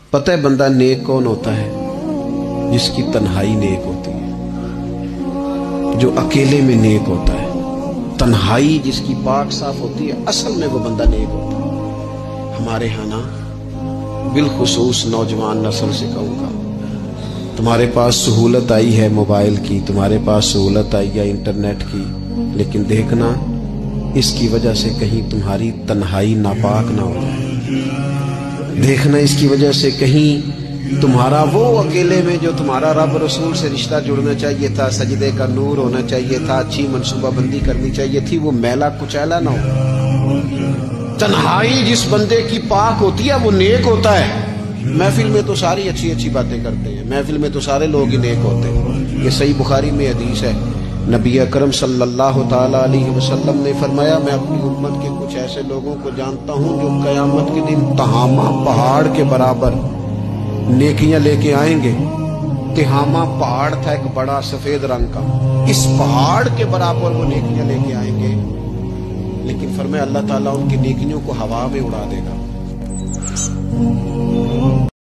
پتہ ہے بندہ نیک کون ہوتا ہے؟ جس کی تنہائی نیک ہوتی ہے، جو اکیلے میں نیک ہوتا ہے۔ تنہائی جس کی پاک صاف ہوتی ہے، اصل میں وہ بندہ نیک ہوتا ہے۔ ہمارے ہاں نا بالخصوص نوجوان نسل سے کہوں گا، تمہارے پاس سہولت آئی ہے موبائل کی، تمہارے پاس سہولت آئی ہے انٹرنیٹ کی، لیکن دیکھنا اس کی وجہ سے کہیں تمہاری تنہائی ناپاک نہ ہو جائے۔ دیکھنا اس کی وجہ سے کہیں تمہارا وہ اکیلے میں جو تمہارا رب رسول سے رشتہ جڑنا چاہیے تھا، سجدے کا نور ہونا چاہیے تھا، اچھی منصوبہ بندی کرنی چاہیے تھی، وہ میلا کچیلا نہ ہو۔ تنہائی جس بندے کی پاک ہوتی ہے وہ نیک ہوتا ہے۔ محفل میں تو ساری اچھی اچھی باتیں کرتے ہیں، محفل میں تو سارے لوگ ہی نیک ہوتے ہیں۔ یہ صحیح بخاری میں حدیث ہے، نبی اکرم صلی اللہ تعالیٰ علیہ وسلم نے فرمایا، میں اپنی امت کے کچھ ایسے لوگوں کو جانتا ہوں جو قیامت کے دن تہامہ پہاڑ کے برابر نیکیاں لے کے آئیں گے۔ تہامہ پہاڑ تھا ایک بڑا سفید رنگ کا، اس پہاڑ کے برابر وہ نیکیاں لے کے آئیں گے، لیکن فرمایا اللہ تعالیٰ ان کی نیکیوں کو ہوا میں اڑا دے گا۔